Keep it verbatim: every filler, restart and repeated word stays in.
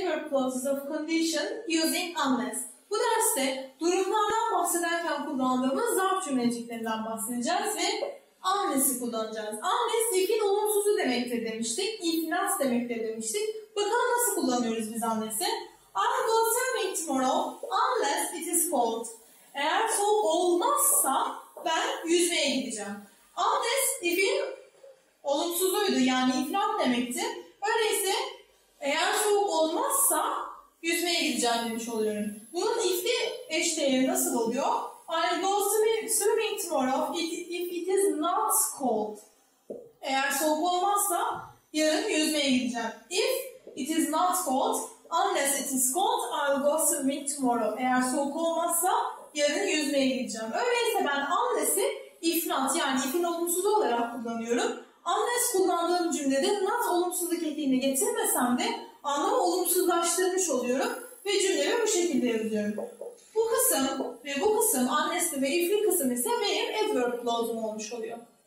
adverb clauses of condition using unless. Bu derste durumlardan bahsederken kullandığımız zarf cümleciklerinden bahsedeceğiz ve unless'i kullanacağız. Unless if'in olumsuzu demektir demiştik. If not demektir demiştik. Bakalım nasıl kullanıyoruz biz unless'i? I will go swimming tomorrow unless it is cold. Eğer soğuk olmazsa ben yüzmeye gideceğim. Unless if'in olumsuzuydu, yani if not demekti. Öyleyse eğer soğuk olmazsa yüzmeye gideceğim demiş oluyorum. Bunun if'li eşdeğeri nasıl oluyor? I go swimming tomorrow if it is not cold. Eğer soğuk olmazsa yarın yüzmeye gideceğim. If it is not cold, unless it is cold, I will go swimming tomorrow. Eğer soğuk olmazsa yarın yüzmeye gideceğim. Öyleyse ben unless'i if not, yani if'in olumsuzu olarak kullanıyorum. Unless kullandığım cümlede not olumsuzluk ekliğini getirmesem de anlamı olumsuzlaştırmış oluyorum ve cümlemi bu şekilde yazıyorum. Bu kısım ve bu kısım unless'li ve if'li kısım ise benim adverb clause'um olmuş oluyor.